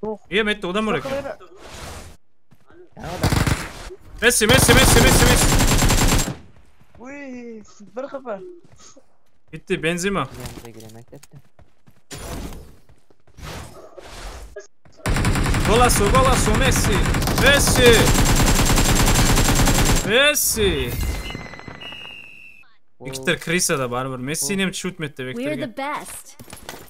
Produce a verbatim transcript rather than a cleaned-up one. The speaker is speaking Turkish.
Io metto da morire. Yani o da. Messi, Messi, Messi, Messi, Messi. Uy, bir kafa. Gitti Benzema. Yanımıza giremek etti. Golazo, golazo, Messi. Messi. Messi. Viktor Krisa da barbar. Messi'ni mi shoot metti We're Viktor'ga? the best.